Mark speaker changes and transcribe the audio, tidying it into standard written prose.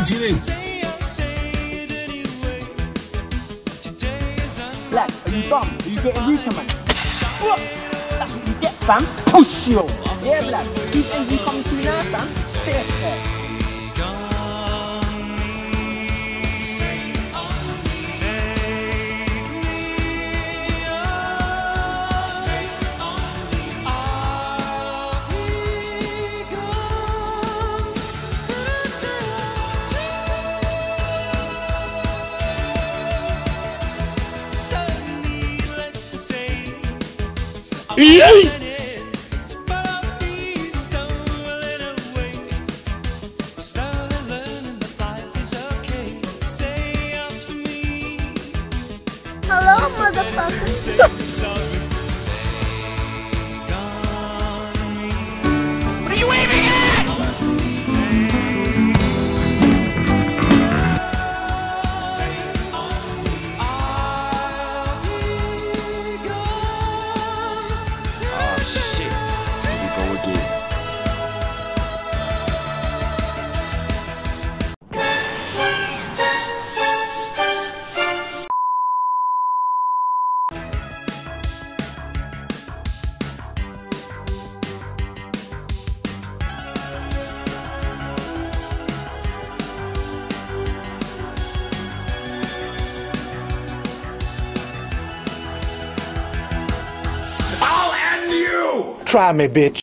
Speaker 1: chilling.
Speaker 2: Lad, are you dumb? Are you getting rude, man? That's what you get, fam. Push you. Yeah, lad. These things you come to now, fam. Fair.
Speaker 3: Hello, motherfucker.
Speaker 4: What are you waving at?
Speaker 5: Oh shit. Here we go again.
Speaker 1: I'll end you!
Speaker 6: Try me, bitch.